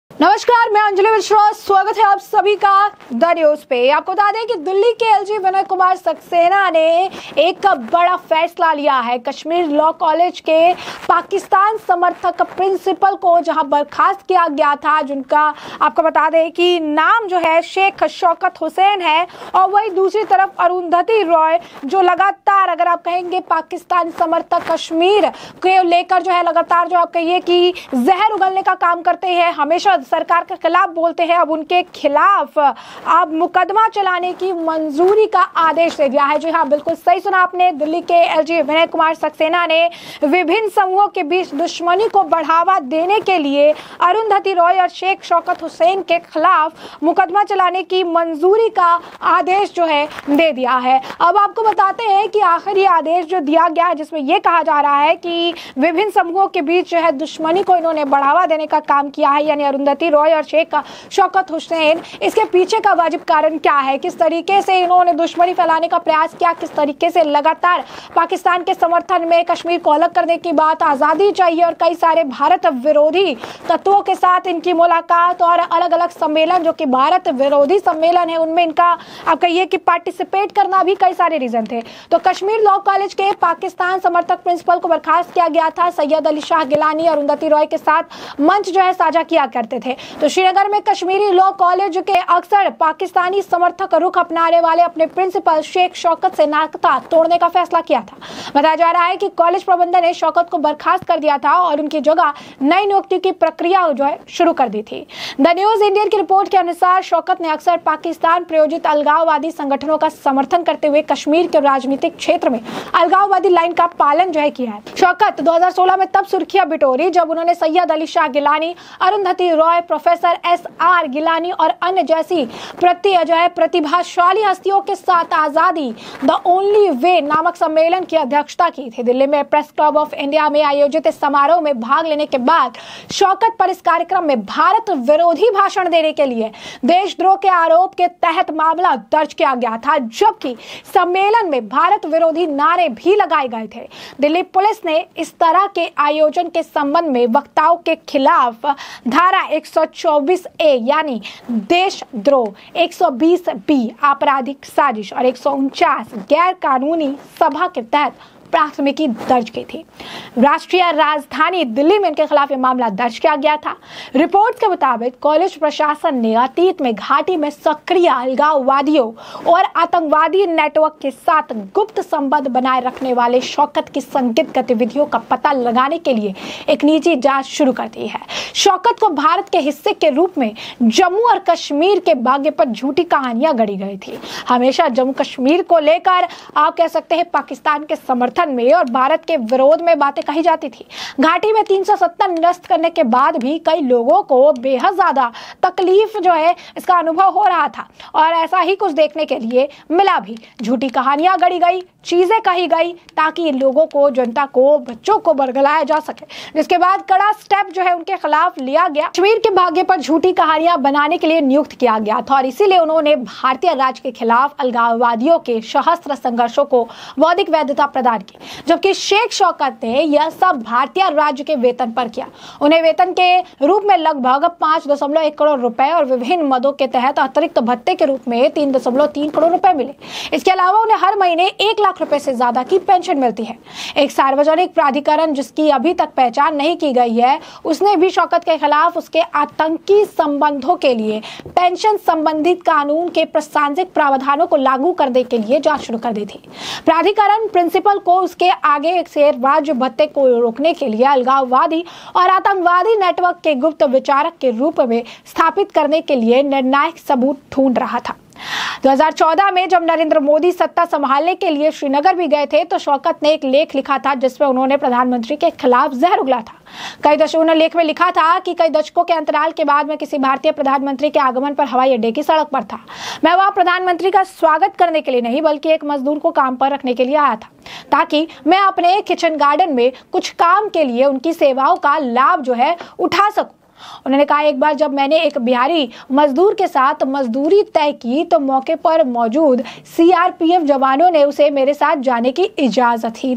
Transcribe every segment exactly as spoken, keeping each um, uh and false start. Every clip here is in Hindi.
नमस्कार, मैं अंजलि मिश्रा। स्वागत है आप सभी का द न्यूज पे। आपको बता दें कि दिल्ली के एलजी विनय कुमार सक्सेना ने एक बड़ा फैसला लिया है। कश्मीर लॉ कॉलेज के पाकिस्तान समर्थक प्रिंसिपल को जहां बर्खास्त किया गया था, जिनका आपको बता दें कि नाम जो है शेख शौकत हुसैन है, और वही दूसरी तरफ अरुंधति रॉय जो लगातार, अगर आप कहेंगे पाकिस्तान समर्थक कश्मीर को लेकर जो है लगातार जो आप कहिए कि जहर उगलने का काम करते हैं, हमेशा सरकार के खिलाफ बोलते हैं, अब उनके खिलाफ अब मुकदमा चलाने की मंजूरी का आदेश दे दिया है। जी हाँ, बिल्कुल सही सुना आपने। दिल्ली के एलजी विनय कुमार सक्सेना ने विभिन्न समूहों के बीच दुश्मनी को बढ़ावा देने के लिए अरुंधति रॉय और शेख शौकत हुसैन के खिलाफ मुकदमा चलाने की मंजूरी का आदेश जो है दे दिया है। अब आपको बताते हैं कि आखिर ये आदेश जो दिया गया है, जिसमें यह कहा जा रहा है कि विभिन्न समूहों के बीच जो है दुश्मनी को इन्होंने बढ़ावा देने का काम किया है, यानी अरुंधति रॉय और शेख शौकत हुसैन। इसके पीछे का वाजिब कारण क्या है, किस तरीके से इन्होंने दुश्मनी फैलाने का प्रयास किया, किस तरीके से लगातार पाकिस्तान के समर्थन में कश्मीर को अलग करने की बात, आजादी चाहिए और कई सारे भारत विरोधी तत्वों के साथ इनकी मुलाकात और अलग अलग सम्मेलन जो कि भारत विरोधी सम्मेलन है, उनमें इनका आप कहिए कि पार्टिसिपेट करना भी कई सारे रीजन थे। तो कश्मीर लॉ कॉलेज के पाकिस्तान समर्थक प्रिंसिपल को बर्खास्त किया गया था। सैयद अली शाह गिलानी और अरुंधति रॉय के साथ मंच जो है साझा किया करते थे। तो श्रीनगर में कश्मीरी लॉ कॉलेज के अक्सर पाकिस्तानी समर्थक रुख अपनाने वाले अपने प्रिंसिपल शेख शौकत से नाता तोड़ने का फैसला किया था। बताया जा रहा है कि कॉलेज प्रबंधन ने शौकत को बर्खास्त कर दिया था और उनकी जगह नई नियुक्ति की प्रक्रिया जो है शुरू कर दी थी। द न्यूज इंडियन की रिपोर्ट के अनुसार शौकत ने अक्सर पाकिस्तान प्रायोजित अलगाववादी संगठनों का समर्थन करते हुए कश्मीर के राजनीतिक क्षेत्र में अलगाववादी लाइन का पालन जो है किया है। शौकत दो हजार सोलह में तब सुर्खियां बिटोरी जब उन्होंने Syed Ali Shah Geelani, Arundhati Roy, professor S R Geelani और अन्य जैसी प्रति जो है प्रतिभाशाली हस्तियों के साथ आजादी द ओनली वे नामक सम्मेलन की अध्यक्षता की थी। दिल्ली में प्रेस क्लब ऑफ इंडिया में आयोजित इस समारोह में भाग लेने के बाद शौकत पर इस कार्यक्रम में भारत विरोधी भाषण देने के लिए देशद्रोह के आरोप के तहत मामला दर्ज किया गया था, जबकि सम्मेलन में भारत विरोधी नारे भी लगाए गए थे। दिल्ली पुलिस ने इस तरह के आयोजन के संबंध में वक्ताओं के खिलाफ धारा एक सौ चौबीस ए यानी देशद्रोह, एक सौ बीस बी आपराधिक साजिश और एक सौ उनचास गैर कानूनी सभा के तहत प्राथमिकी दर्ज की थी। राष्ट्रीय राजधानी दिल्ली में इनके खिलाफ यह मामला दर्ज किया गया था। रिपोर्ट के मुताबिक कॉलेज प्रशासन ने अतीत में घाटी में सक्रिय अलगाववादियों और आतंकवादी नेटवर्क के साथ गुप्त संबंध बनाए रखने वाले शौकत की संदिग्ध गतिविधियों का पता लगाने के लिए एक निजी जांच शुरू कर दी है। शौकत को भारत के हिस्से के रूप में जम्मू और कश्मीर के भाग्य पर झूठी कहानियां गढ़ी गई थी। हमेशा जम्मू कश्मीर को लेकर आप कह सकते हैं पाकिस्तान के समर्थन में और भारत के विरोध में बातें कही जाती थी। घाटी में तीन सौ सत्तर निरस्त करने के बाद भी कई लोगों को बेहद ज्यादा तकलीफ जो है इसका अनुभव हो रहा था, और ऐसा ही कुछ देखने के लिए मिला भी। झूठी कहानियां गढ़ी गई, चीजें कही गई ताकि लोगों को, जनता को, बच्चों को बरगलाया जा सके, जिसके बाद कड़ा स्टेप जो है उनके खिलाफ लिया गया। कश्मीर के भाग्य पर झूठी कहानियां बनाने के लिए नियुक्त किया गया था और इसीलिए उन्होंने भारतीय राज्य के खिलाफ अलगाववादियों के सशस्त्र संघर्षों को बौद्धिक वैधता प्रदान की, जबकि शेख शौकत ने यह सब भारतीय राज्य के वेतन पर किया। उन्हें वेतन के रूप में लगभग पांच दशमलव एक करोड़ रुपए और विभिन्न मदों के तहत अतिरिक्त भत्ते के रूप में तीन दशमलव तीन करोड़ रुपए मिले। इसके अलावा उन्हें हर महीने एक लाख रुपए से ज्यादा की पेंशन मिलती है। एक सार्वजनिक प्राधिकरण जिसकी अभी तक पहचान नहीं की गई है, उसने भी शौकत के खिलाफ उसके आतंकी संबंधों के लिए पेंशन संबंधित कानून के प्रासंगिक प्रावधानों को लागू करने के लिए जांच शुरू कर दी थी। प्राधिकरण प्रिंसिपल को उसके आगे से राज्य भत्ते को रोकने के लिए अलगाववादी और आतंकवादी नेटवर्क के गुप्त विचारक के रूप में स्थापित करने के लिए निर्णायक सबूत ढूंढ रहा था। दो हज़ार चौदह में जब नरेंद्र मोदी सत्ता संभालने के लिए श्रीनगर भी गए थे तो शौकत ने एक लेख लिखा था जिसमें उन्होंने प्रधानमंत्री के खिलाफ जहर उगला था। कई दशकों लेख में लिखा था कि कई दशकों के अंतराल के बाद में किसी भारतीय प्रधानमंत्री के आगमन पर हवाई अड्डे की सड़क पर था। मैं वहां प्रधानमंत्री का स्वागत करने के लिए नहीं बल्कि एक मजदूर को काम पर रखने के लिए आया था, ताकि मैं अपने किचन गार्डन में कुछ काम के लिए उनकी सेवाओं का लाभ जो है उठा सकूं। उन्होंने कहा, एक बार जब मैंने एक बिहारी मजदूर के साथ मजदूरी तय की तो मौके पर मौजूद सीआरपीएफ जवानों ने उसे मेरे साथ जाने की इजाजत ही नहीं दी।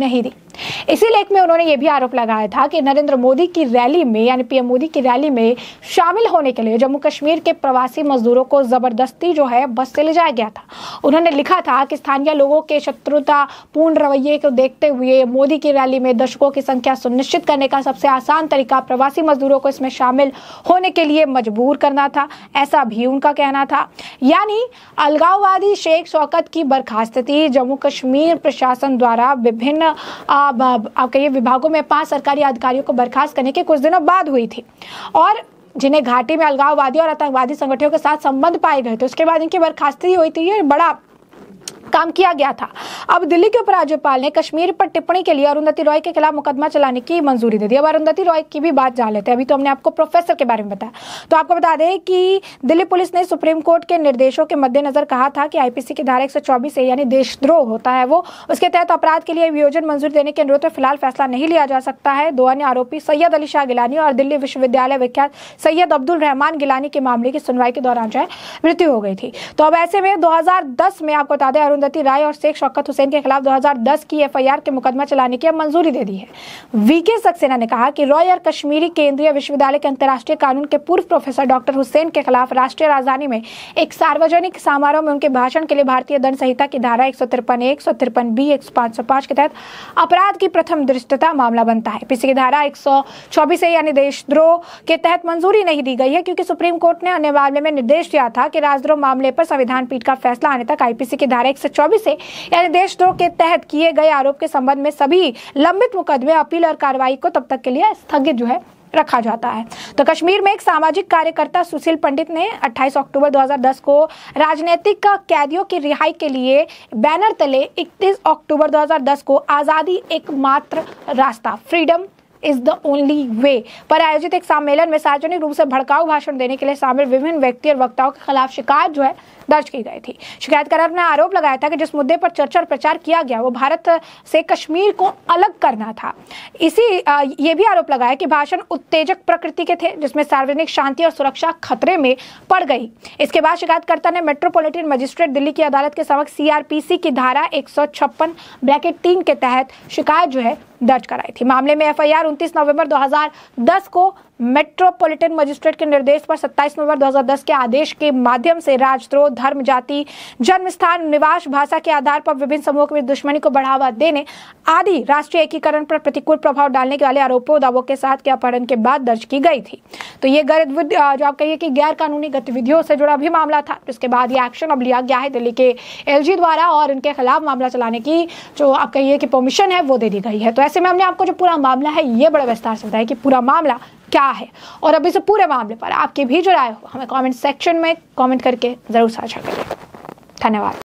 इसी लेख में उन्होंने ये भी आरोप लगाया था कि नरेंद्र मोदी की रैली में यानी पीएम मोदी की रैली में शामिल होने के लिए जम्मू कश्मीर के प्रवासी मजदूरों को जबरदस्ती जो है बस से ले जाया गया था। उन्होंने लिखा था कि स्थानीय लोगों के शत्रुतापूर्ण रवैये को देखते हुए मोदी की रैली में दर्शकों की संख्या सुनिश्चित करने का सबसे आसान तरीका प्रवासी मजदूरों को इसमें शामिल होने के लिए मजबूर करना था, ऐसा भी उनका कहना था। यानी अलगाववादी शेख शौकत की बर्खास्तगी जम्मू कश्मीर प्रशासन द्वारा विभिन्न आप कहिए विभागों में पांच सरकारी अधिकारियों को बर्खास्त करने के कुछ दिनों बाद हुई थी और जिन्हें घाटी में अलगाववादी और आतंकवादी संगठनों के साथ संबंध पाए गए थे उसके बाद इनकी बर्खास्तगी हुई थी। ये बड़ा काम किया गया था। अब दिल्ली के उपराज्यपाल ने कश्मीर पर टिप्पणी के लिए अरुंधति रॉय के खिलाफ मुकदमा चलाने की मंजूरी दे दी। अब अरुंधति रॉय की भी बात जान लेते हैं। अभी तो हमने आपको प्रोफेसर के बारे में बताया, तो आपको बता दें कि दिल्ली पुलिस ने सुप्रीम कोर्ट के निर्देशों के मद्देनजर कहा था कि आईपीसी की धारा एक सौ चौबीस है यानी देशद्रोह होता है वो, उसके तहत अपराध के लिए वियोजन मंजूरी देने के अनुरोध पर फिलहाल फैसला नहीं लिया जा सकता है। दो अन्य आरोपी सैयद अली शाह गिलानी और दिल्ली विश्वविद्यालय विख्यात सैयद अब्दुल रहमान गिलानी के मामले की सुनवाई के दौरान जो है मृत्यु हो गई थी। तो अब ऐसे में दो हजार दस में आपको बता दें अरुंधति राय और शेख शौकत हुसैन के खिलाफ दो हज़ार दस की एफआईआर के मुकदमा चलाने की मंजूरी दे दी है। वीके सक्सेना ने कहा कि रॉय और कश्मीरी केंद्रीय विश्वविद्यालय के अंतर्राष्ट्रीय कानून के पूर्व प्रोफेसर डॉक्टर हुसैन के खिलाफ राष्ट्रीय राजधानी में एक सार्वजनिक समारोह में उनके भाषण के लिए भारतीय दंड संहिता की धारा एक सौ तिरपन एक सौ तिरपन बी एक सौ पाँच सौ पाँच के तहत अपराध की प्रथम दृष्टता मामला बनता है। पीसी की धारा एक सौ चौबीस है यानी देशद्रोह के तहत मंजूरी नहीं दी गई है क्योंकि सुप्रीम कोर्ट ने अन्य मामले में निर्देश दिया था कि राजद्रोह मामले पर संविधान पीठ का फैसला आने तक आईपीसी की धारा एक सौ चौबीस है यानी देशद्रोह के तहत किए गए आरोप के संबंध में सभी लंबित मुकदमे अपील और कार्रवाई को तब तक के लिए स्थगित जो है रखा जाता है। तो कश्मीर में एक सामाजिक कार्यकर्ता सुशील पंडित ने अट्ठाईस अक्टूबर दो हज़ार दस को राजनीतिक कैदियों की रिहाई के लिए बैनर तले इकतीस अक्टूबर दो हज़ार दस को आजादी एकमात्र रास्ता freedom is the only way पर आयोजित एक सम्मेलन में सार्वजनिक रूप से भड़काऊ भाषण देने के लिए शामिल विभिन्न व्यक्ति और वक्ताओं के खिलाफ शिकायत जो है दर्ज की गई थी। शिकायतकर्ता ने आरोप लगाया था कि जिस मुद्दे पर चर्चा और प्रचार किया गया वो भारत से कश्मीर को अलग करना था। इसी आ, ये भी आरोप लगाया कि भाषण उत्तेजक प्रकृति के थे जिसमें सार्वजनिक शांति और सुरक्षा खतरे में पड़ गई। इसके बाद शिकायतकर्ता ने मेट्रोपॉलिटन मजिस्ट्रेट दिल्ली की अदालत के समक्ष सीआरपीसी की धारा एक सौ छप्पन ब्रैकेट तीन के तहत शिकायत जो है दर्ज कराई थी। मामले में एफआईआर उनतीस नवंबर दो हज़ार दस को मेट्रोपॉलिटन मजिस्ट्रेट के निर्देश पर सत्ताईस नवंबर दो हज़ार दस के आदेश के माध्यम से राजद्रोह, धर्म, जाति, जन्म स्थान, निवास, भाषा के आधार पर विभिन्न समूहों के बीच दुश्मनी को बढ़ावा देने आदि राष्ट्रीय एकीकरण पर प्रतिकूल प्रभाव डालने के वाले आरोपों दावों के साथ के अपहरण के बाद दर्ज की गई थी। तो ये जो आप कहिए कि गैर कानूनी गतिविधियों से जुड़ा भी मामला था, जिसके बाद ये एक्शन अब लिया गया है दिल्ली के एलजी द्वारा और उनके खिलाफ मामला चलाने की जो आप कहिए कि परमिशन है वो दे दी गई है। तो ऐसे में हमने आपको जो पूरा मामला है ये बड़ा विस्तार से बताया कि पूरा मामला क्या है और अभी से पूरे मामले पर आपकी भी जो राय हो हमें कमेंट सेक्शन में कमेंट करके जरूर साझा करें। धन्यवाद।